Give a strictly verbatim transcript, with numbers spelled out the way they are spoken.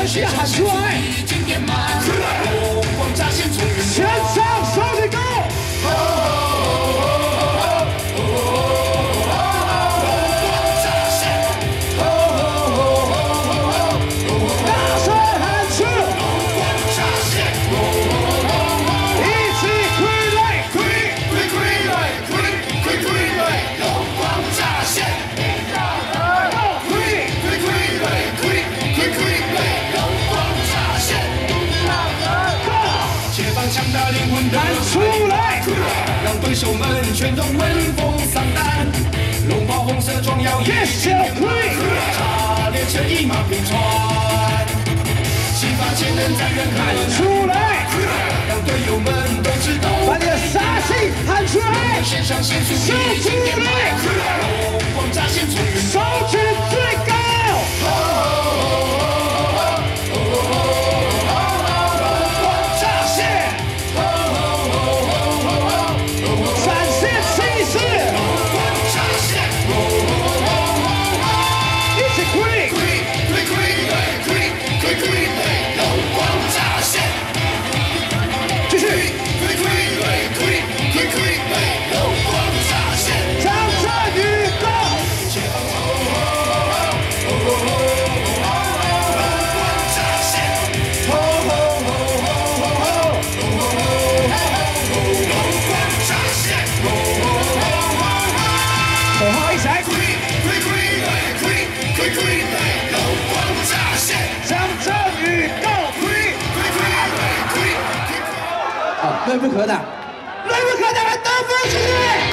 心的喊出来！全场手举高！大声喊出！一起快来！快快快来！快快快来！荣光乍现！强大灵魂的喊出来，让对手们全都闻风丧胆。龙袍红色装耀也小亏，差点成一马平川。启发潜能在人喊出来，让队友们都知道，把你的杀气喊出来，献上献出手举来，龙光乍现从云手举最高。口号一起来！张振宇告！啊，锐不可挡，锐不可挡的得分，谢谢。